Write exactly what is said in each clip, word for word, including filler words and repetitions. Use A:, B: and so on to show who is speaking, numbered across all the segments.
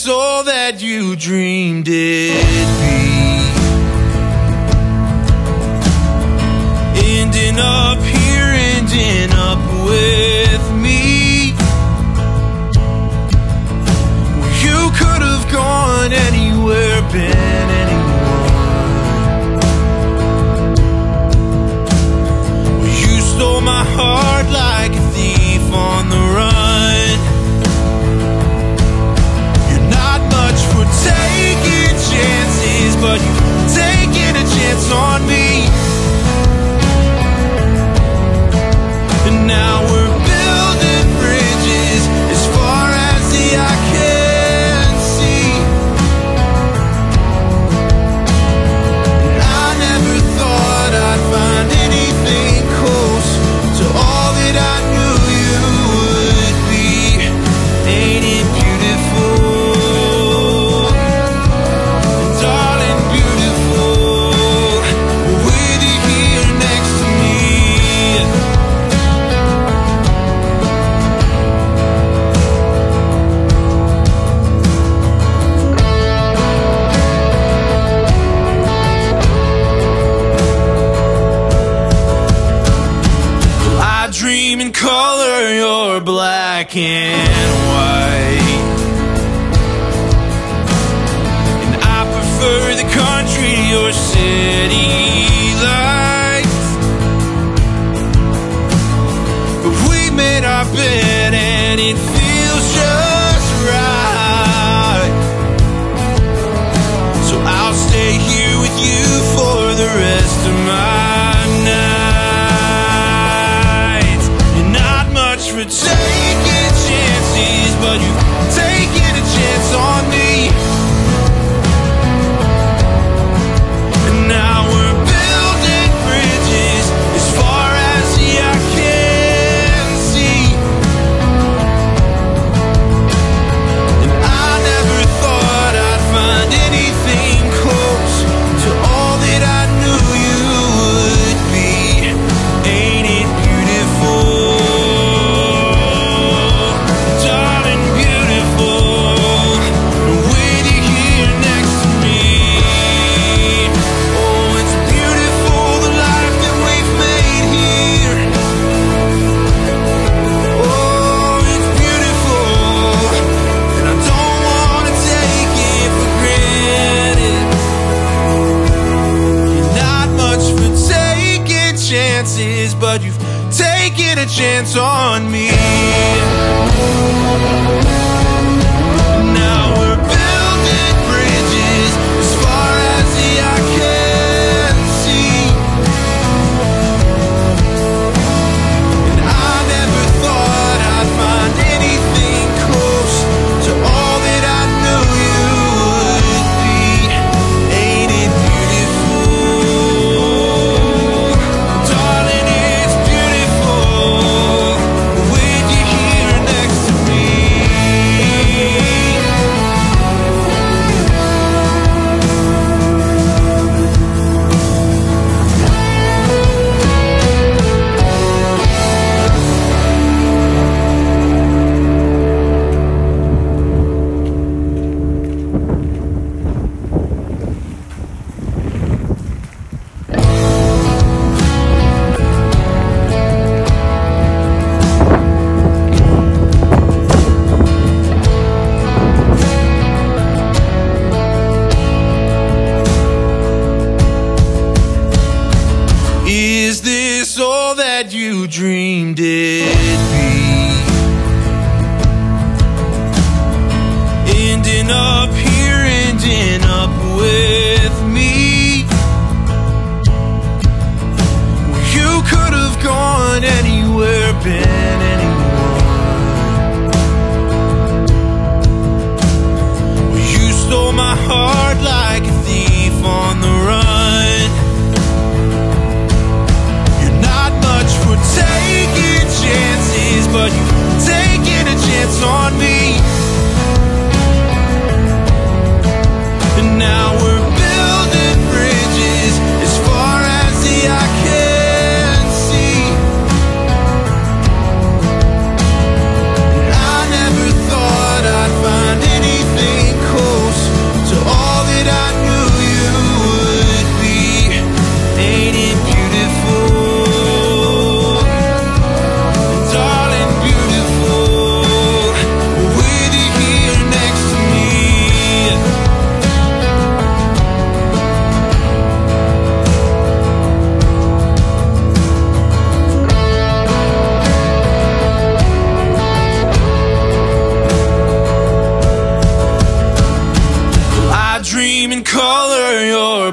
A: all that you dreamed it'd be. Ending up here, ending up with me. You could have gone anywhere, been anyone. You stole my heart like a thief on the run. You're not much for taking chances, but you're taking a chance on me. And now we're building bridges as far as the eye can see. And I never thought I'd find anything close to all that I knew you would be. Ain't it beautiful? Darling, beautiful. With you here next to me. I dream in color, you're black and white. And I prefer the country to your city lights. But we made our bed and it feels just right. So I'll stay here with you for the rest of my nights. You're not much for taking chances, but you've taken a chance on me. And now we're building bridges as far as the eye can see. And I never thought I'd find anything close to all that I knew you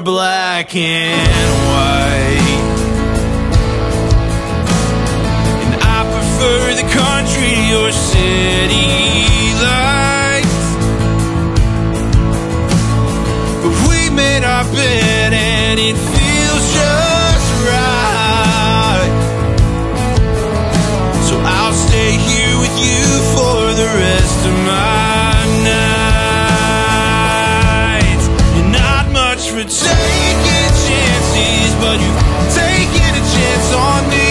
A: black and white. And I prefer the country or city lights. But we made our bed and it feels just right. So I'll stay here with you for the rest of my nights. You're not much for taking chances, but you've taken a chance on me.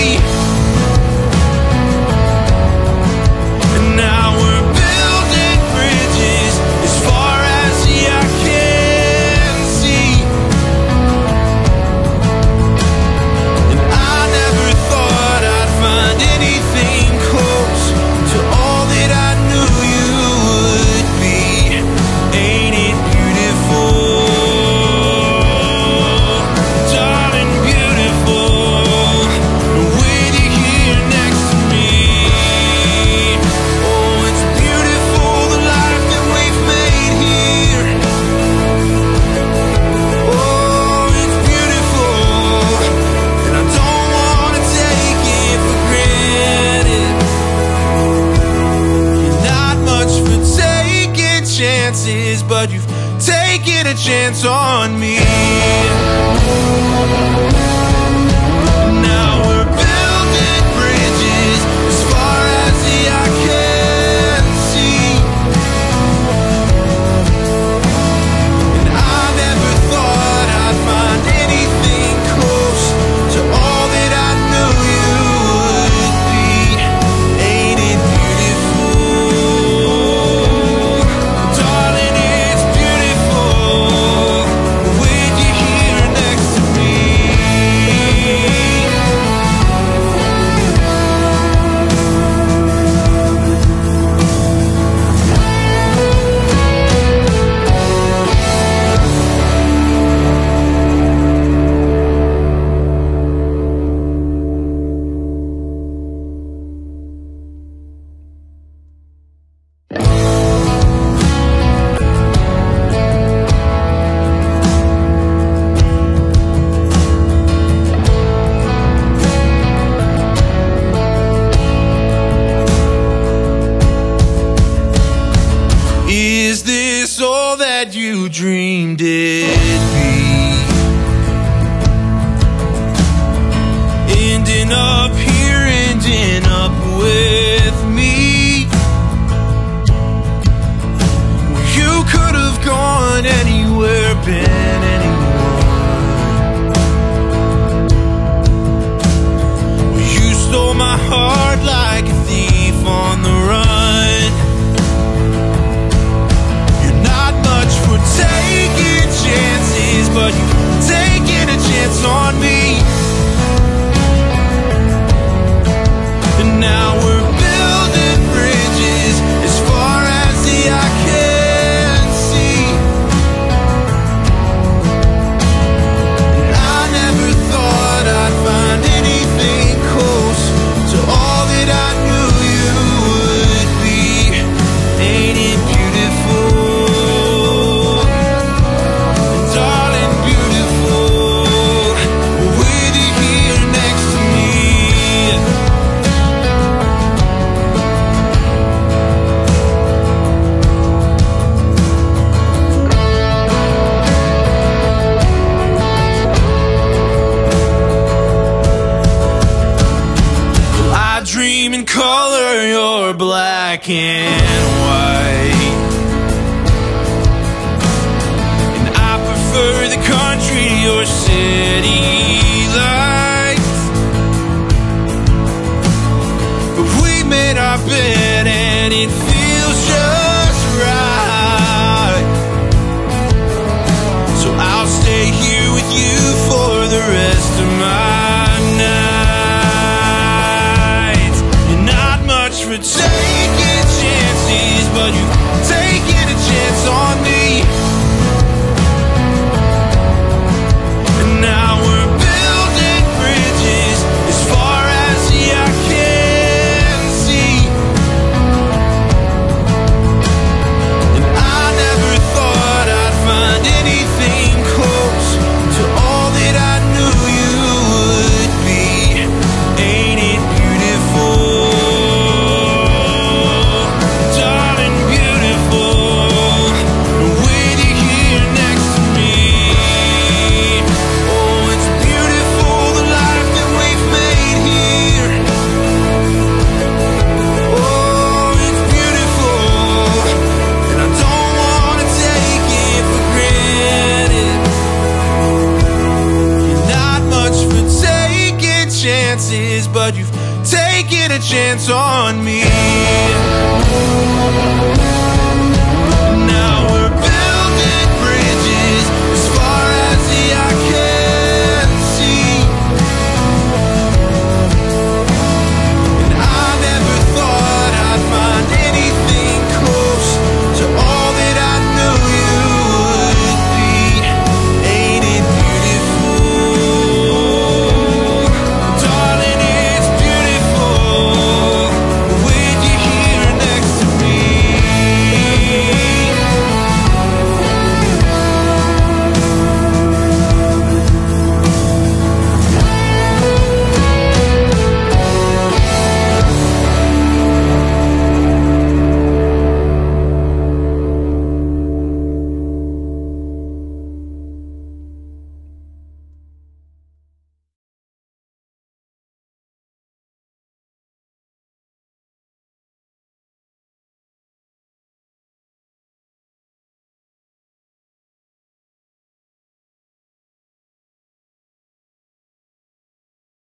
A: And now we're building bridges as far as the eye can see. And I never thought I'd find anything close to all that I knew you would be. Ain't it beautiful, darling, beautiful, with you here next to me. Oh, it's beautiful, the life that we've made here. Oh, it's beautiful, and I don't wanna take it for granted. You're not much for taking chances, but you've taken a chance on me. Now we're building bridges as far as the eye can see. And I never thought I'd find anything close to all that I knew you would be. Ain't it beautiful, darling, it's beautiful, with you here next to me. Is this all that you dreamed it'd be? Ending up here, ending up with me. Well, you could have gone anywhere, been anyone. Well, you stole my heart like a thief on the run. You're not much for taking chances, but you've taken a chance on me. And now we're building bridges as far as the eye can see. And I never thought I'd find anything close to all that I knew you would be. Ain't it beautiful, darling, beautiful, with you here next to me. I dream in color, you're black and white. And I prefer the country or city lights. But we made our bed and it feels just right. So I'll stay here with you for the rest of my nights. You're not much for taking chances, but you